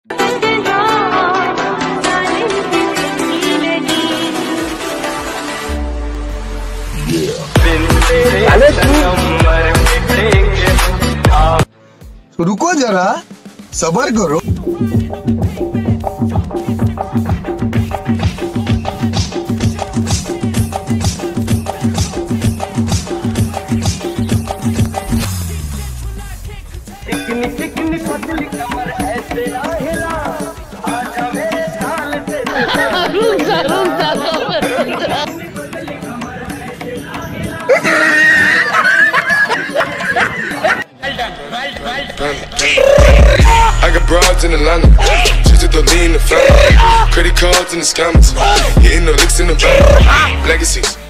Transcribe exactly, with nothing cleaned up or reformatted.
रुको जरा, सबर करो। चिकनी चिकनी पतली कमर ऐसे ना हिला, आजा मेरे ताल से रुक जा रुक जा I got broads in Atlanta, just to lean the family. Credit cards in the scammers, hitting the licks in the van. Legacies.